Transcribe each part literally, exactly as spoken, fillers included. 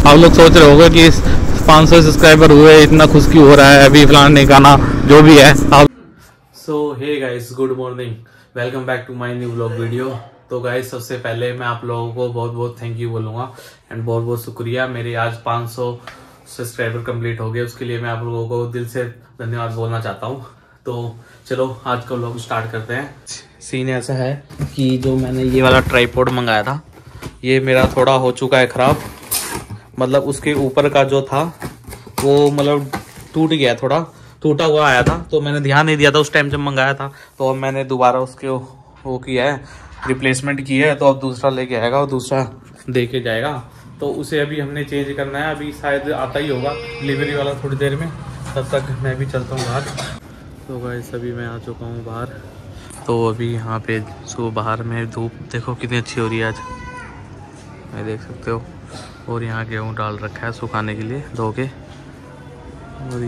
आप लोग सोच रहे होंगे कि पाँच सौ सब्सक्राइबर हुए, इतना खुश क्यों हो रहा है, अभी फलाने गाना जो भी है। So hey guys, good morning, welcome back to my new vlog video. तो गाइस, सबसे पहले मैं आप लोगों को बहुत बहुत थैंक यू बोलूँगा एंड बहुत बहुत शुक्रिया। मेरे आज पाँच सौ सब्सक्राइबर कंप्लीट हो गए, उसके लिए मैं आप लोगों को दिल से धन्यवाद बोलना चाहता हूँ। तो चलो आज का व्लॉग स्टार्ट करते हैं। सीन ऐसा है कि जो मैंने ये वाला ट्राइपॉड मंगाया था, ये मेरा थोड़ा हो चुका है ख़राब। मतलब उसके ऊपर का जो था वो मतलब टूट गया, थोड़ा टूटा हुआ आया था, तो मैंने ध्यान नहीं दिया था उस टाइम जब मंगाया था। तो अब मैंने दोबारा उसके वो किया है, रिप्लेसमेंट की है। तो अब दूसरा लेके आएगा और दूसरा दे के जाएगा। तो उसे अभी हमने चेंज करना है, अभी शायद आता ही होगा डिलीवरी वाला थोड़ी देर में। तब तक मैं भी चलता हूँ बाहर। तो गाइस, अभी मैं आ चुका हूँ बाहर। तो अभी यहाँ पे सुबह बाहर में धूप देखो कितनी अच्छी हो रही है आज, मैं देख सकते हो। और यहाँ गेहूँ डाल रखा है सुखाने के लिए धो के। और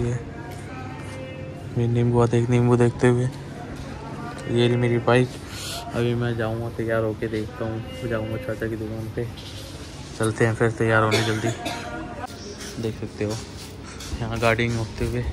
ये नींबू देख नींबू देखते हुए, ये रही मेरी बाइक। अभी मैं जाऊँगा तैयार होके, देखता हूँ, जाऊँगा चाचा की दुकान पे। चलते हैं फिर तैयार होने जल्दी। देख सकते हो यहाँ गार्डिंग होते हुए।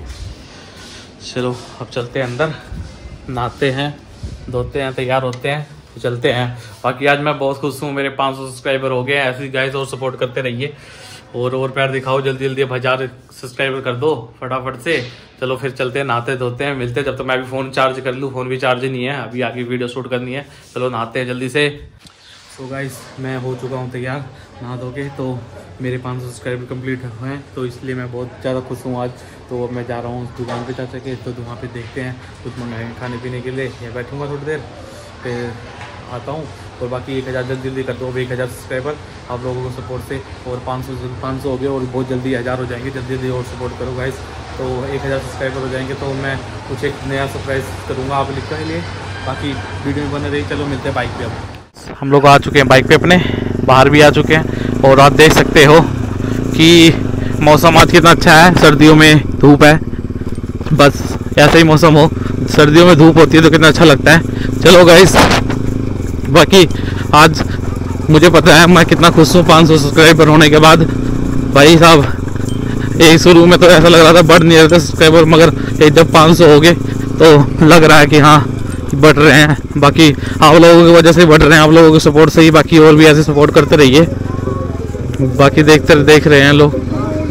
चलो अब चलते हैं अंदर, नहाते हैं, धोते हैं, तैयार होते हैं, तो चलते हैं। बाकी आज मैं बहुत खुश हूँ, मेरे पाँच सौ सब्सक्राइबर हो गए हैं। ऐसे ही गाइस और सपोर्ट करते रहिए और और प्यार दिखाओ, जल्दी जल्दी अब हजार सब्सक्राइबर कर दो फटाफट से। चलो फिर चलते हैं, नहाते धोते हैं, मिलते हैं। जब तक तो मैं भी फ़ोन चार्ज कर लूँ, फ़ोन भी चार्ज नहीं है, अभी आगे वीडियो शूट करनी है। चलो नहाते हैं जल्दी से। तो गाइस, मैं हो चुका हूँ तैयार नहा धो के। तो मेरे पाँच सौ सब्सक्राइबर कंप्लीट हुए हैं, तो इसलिए मैं बहुत ज़्यादा खुश हूँ आज। तो अब मैं जा रहा हूँ दुकान पे चाचा के, तो वहाँ पे देखते हैं कुछ मंगाएंगे खाने पीने के लिए। या बैठूँगा थोड़ी देर, फिर आता हूँ। और बाकी एक हज़ार जल्दी जल्दी कर दो, अब एक हज़ार सब्सक्राइबर आप लोगों को सपोर्ट से। और पाँच सौ पाँच सौ हो गए और बहुत जल्दी हज़ार हो जाएंगे, जल्दी जल्दी और सपोर्ट करो गाइस। तो एक हज़ार सब्सक्राइबर हो जाएंगे तो मैं कुछ एक नया सरप्राइज़ करूँगा आप लोग के लिए। बाकी वीडियो में बने रही। चलो मिलते हैं बाइक पे। अब हम लोग आ चुके हैं बाइक पे, अपने बाहर भी आ चुके हैं। और आप देख सकते हो कि मौसम आज कितना अच्छा है। सर्दियों में धूप है, बस ऐसा ही मौसम हो। सर्दियों में धूप होती है तो कितना अच्छा लगता है। चलो गाइस, बाकी आज मुझे पता है मैं कितना खुश हूँ पाँच सौ सब्सक्राइबर होने के बाद। भाई साहब, एक शुरू में तो ऐसा लग रहा था बढ़ नहीं रहे थे सब्सक्राइबर, मगर एक जब पाँच सौ हो गए तो लग रहा है कि हाँ बढ़ रहे हैं। बाकी आप लोगों की वजह से बढ़ रहे हैं, आप लोगों के सपोर्ट से ही। बाकी और भी ऐसे सपोर्ट करते रहिए। बाकी देखते देख रहे हैं लोग।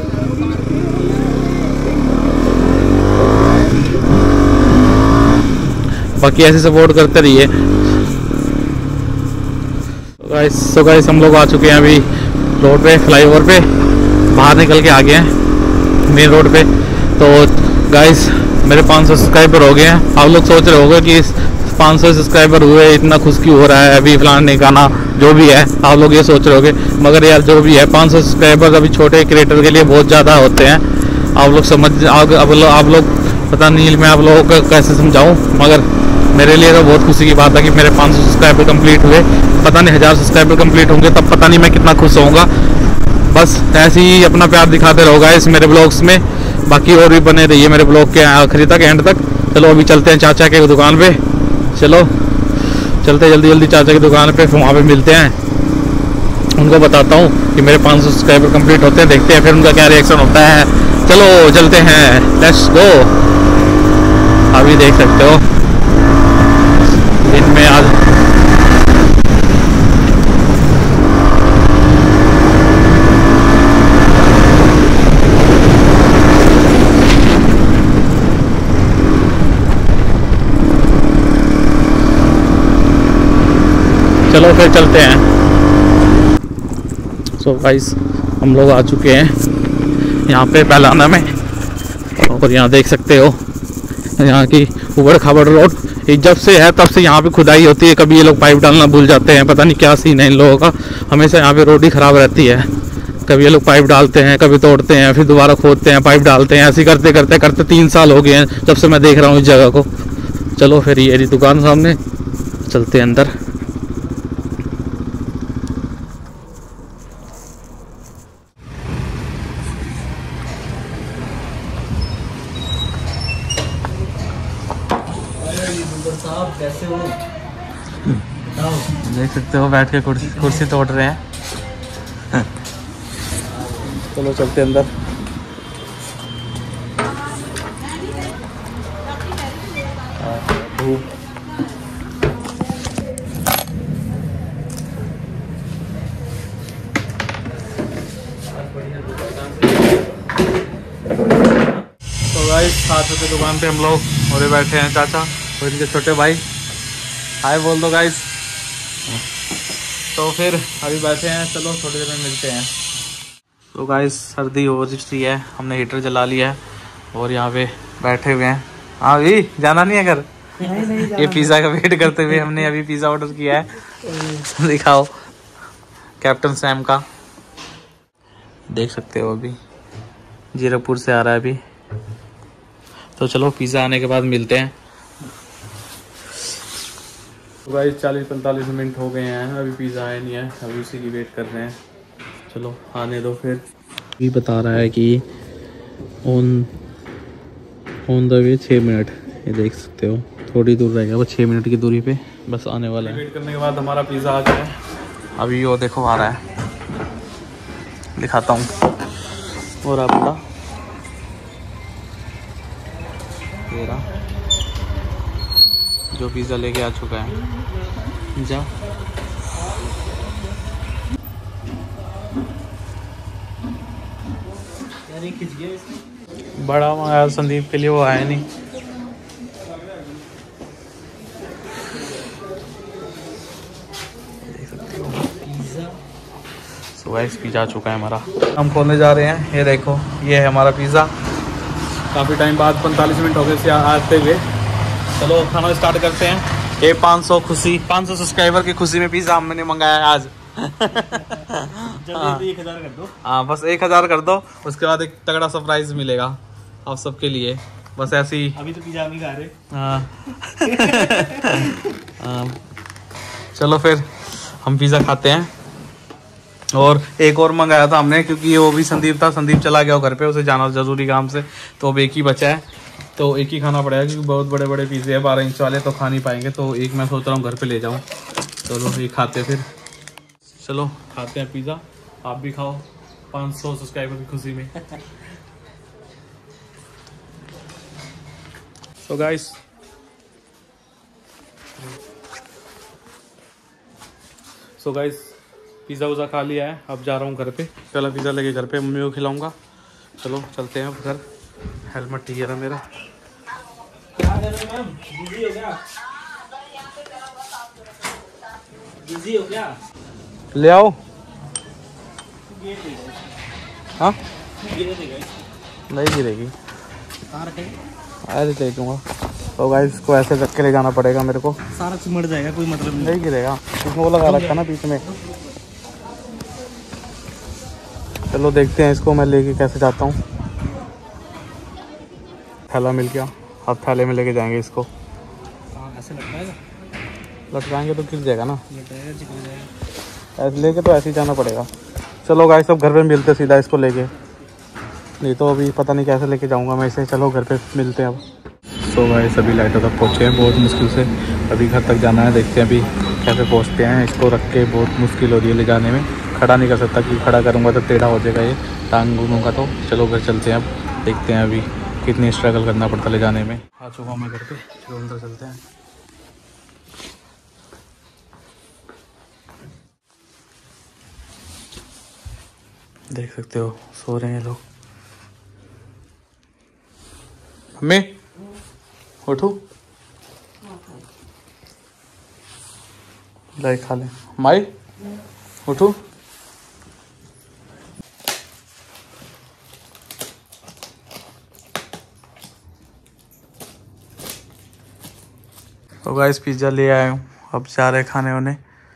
बाकी ऐसे सपोर्ट करते रहिए। गाइस सो गाइस हम लोग आ चुके हैं अभी रोड पे, फ्लाईओवर पे, बाहर निकल के आ गए हैं मेन रोड पे। तो गाइस मेरे पाँच सौ सब्सक्राइबर हो गए हैं। आप लोग सोच रहे होंगे कि पाँच सौ सब्सक्राइबर हुए, इतना खुश क्यों हो रहा है, अभी फलाने गाना जो भी है, आप लोग ये सोच रहे होंगे। मगर यार जो भी है, पाँच सौ सब्सक्राइबर अभी छोटे क्रिएटर के लिए बहुत ज़्यादा होते हैं। आप लोग समझ आप, आप लोग पता नहीं मैं आप लोगों को कैसे समझाऊँ, मगर मेरे लिए तो बहुत खुशी की बात है कि मेरे पाँच सौ सब्सक्राइबर कंप्लीट हुए। पता नहीं हज़ार सब्सक्राइबर कंप्लीट होंगे तब पता नहीं मैं कितना खुश होऊंगा। बस ऐसे ही अपना प्यार दिखाते रहोगा इस मेरे ब्लॉग्स में। बाकी और भी बने रहिए मेरे ब्लॉग के आखिरी तक, एंड तक। चलो अभी चलते हैं चाचा के दुकान पे। चलो चलते जल्दी जल्दी चाचा की दुकान पे, फिर वहाँ पे मिलते हैं। उनको बताता हूँ कि मेरे पाँच सौ सब्सक्राइबर कंप्लीट होते हैं, देखते हैं फिर उनका क्या रिएक्शन होता है। चलो चलते हैं, लेट्स गो। अभी देख सकते हो दिन में आज चलो फिर चलते हैं। सो so गाइस, हम लोग आ चुके हैं यहाँ पे पहलाना में। और यहाँ देख सकते हो यहाँ की उबड़ खाबड़ रोड। जब से है तब से यहाँ पे खुदाई होती है। कभी ये लोग पाइप डालना भूल जाते हैं, पता नहीं क्या सीन है इन लोगों का। हमेशा यहाँ पे रोड ही ख़राब रहती है। कभी ये लोग पाइप डालते हैं, कभी तोड़ते हैं, फिर दोबारा खोदते हैं, पाइप डालते हैं। ऐसे करते करते करते तीन साल हो गए हैं जब से मैं देख रहा हूँ इस जगह को। चलो फिर ये रही दुकान सामने, चलते हैं अंदर। साहब कैसे हो? देख सकते हो बैठ के कुर्सी कुर्सी तोड़ रहे हैं। चलो चलते अंदर। धूप तो गाइस सात रुपये दुकान पे हम लोग और बैठे हैं चाचा और इनके छोटे भाई। हाय बोल दो गाइस। तो फिर अभी बैठे हैं, चलो थोड़ी देर में मिलते हैं। तो गाइस सर्दी हो रही है, हमने हीटर जला लिया है और यहाँ पे बैठे हुए हैं। हाँ भी जाना नहीं है घर? नहीं, नहीं ये पिज़्ज़ा का वेट करते हुए हमने अभी पिज़्ज़ा ऑर्डर किया है। दिखाओ कैप्टन सैम का, देख सकते हो अभी जीरापुर से आ रहा है अभी। तो चलो पिज़्ज़ा आने के बाद मिलते हैं। तो भाई चालीस पैंतालीस मिनट हो गए हैं, अभी पिज़्ज़ा आया नहीं है, अभी उसी की वेट कर रहे हैं। चलो आने दो फिर। भी बता रहा है कि ऑन ऑन द वे छः मिनट, ये देख सकते हो थोड़ी दूर रहेगा वो, छः मिनट की दूरी पे बस आने वाला है। वेट करने के बाद हमारा पिज़्ज़ा आ गया है। अभी वो देखो आ रहा है, दिखाता हूँ। और आपका मेरा जो पिज़्ज़ा लेके आ चुका है, जा बड़ा मंगाया संदीप के लिए, वो आया नहीं। सो गाइस पिज़्ज़ा आ चुका है हमारा, हम खोलने जा रहे हैं। ये देखो ये है हमारा पिज़्ज़ा, काफ़ी टाइम बाद पैंतालीस मिनट हो गए से आते हुए। चलो खाना स्टार्ट करते हैं। ये पाँच सौ खुशी पाँच सौ सब्सक्राइबर की खुशी में पिज़्ज़ा हमने मंगाया है आज। हाँ एक हजार कर दो। हाँ बस एक हज़ार कर दो, उसके बाद एक तगड़ा सरप्राइज मिलेगा आप सबके लिए। बस ऐसे ही, अभी तो पिज़्ज़ा नहीं खा रहे। हाँ हाँ चलो फिर हम पिज़्ज़ा खाते हैं। और एक और मंगाया था हमने, क्योंकि वो भी संदीप था, संदीप चला गया घर पे, उसे जाना जरूरी काम से, तो अब एक ही बचा है, तो एक ही खाना पड़ेगा क्योंकि बहुत बड़े बड़े पिज़्ज़े हैं, बारह इंच वाले, तो खा नहीं पाएंगे। तो एक मैं सोच रहा हूँ घर पे ले जाऊँ। चलो ये खाते फिर, चलो खाते हैं पिज़्ज़ा। आप भी खाओ पाँच सौ सब्सक्राइबर की खुशी में। तो गाइस सो गाइस पिज़्ज़ा उज़ा खा लिया है, अब जा रहा हूँ घर पे। पहला पिज़्ज़ा लेके घर पे मम्मी को खिलाऊंगा। चलो चलते हैं अब घर। हेलमेट ठीक है मेरा। क्या कर रहे हो मैम? बिजी हो क्या? बिजी हो क्या? ले आओ। हाँ नहीं गिरेगी, कहाँ रखेंगे? ऐसे ले दूँगा। तो गाइस इसको ऐसे रख के ले जाना पड़ेगा मेरे को, सारा चिमड़ जाएगा, कोई मतलब नहीं। नहीं गिरेगा, इसमें वो लगा रखा ना बीच में। चलो देखते हैं इसको मैं लेके कैसे जाता हूँ। थैला मिल गया, अब थैले में लेके जाएंगे इसको। हाँ ऐसे लटकाएगा, लटकाएंगे तो गिर जाएगा ना, लटकाएगा चिपक जाएगा। ऐसे लेके तो ऐसे ही जाना पड़ेगा। चलो गाइस सब घर पे मिलते सीधा इसको लेके, नहीं तो अभी पता नहीं कैसे लेके जाऊंगा मैं इसे। चलो घर पे मिलते हैं अब। सो गाइस अभी लाइटों तक पहुँचे हैं बहुत मुश्किल से, अभी घर तक जाना है, देखते हैं अभी कैसे पहुँचते हैं। इसको रख के बहुत मुश्किल हो रही है ले जाने में, खड़ा नहीं कर सकता कि खड़ा करूँगा तो टेढ़ा हो जाएगा ये टांग घूमूँ का। तो चलो घर चलते हैं अब, देखते हैं अभी कितनी स्ट्रगल करना पड़ता ले जाने में। आ चुका हूँ मैं घर पे, चलो अंदर चलते हैं। देख सकते हो सो रहे हैं लोग। मम्मी उठो, लाइक खा ले। माई उठो। तो गाइस पिज़्ज़ा ले आया हूँ, अब जा रहे खाने होने।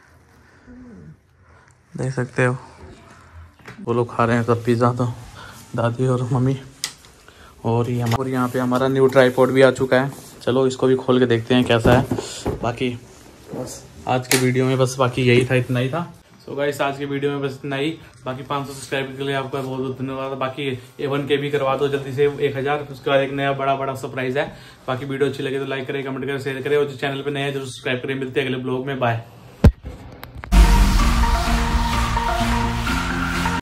देख सकते हो वो लोग खा रहे हैं सब पिज़्ज़ा, तो दादी और मम्मी। और ये और यहाँ पे हमारा न्यू ट्राइपॉड भी आ चुका है। चलो इसको भी खोल के देखते हैं कैसा है। बाकी बस आज के वीडियो में बस बाकी यही था, इतना ही था। सो गाइस आज के वीडियो में बस इतना ही। बाकी पाँच सौ सब्सक्राइबर के लिए आपका बहुत बहुत धन्यवाद। बाकी ए वन के भी करवा दो जल्दी से एक हज़ार, उसके बाद एक नया बड़ा बड़ा सरप्राइज है। बाकी वीडियो अच्छी लगे तो लाइक करें, कमेंट करें, शेयर करें, और जो चैनल पे नए हैं जो सब्सक्राइब करें। मिलते हैं अगले ब्लॉग में, बाय।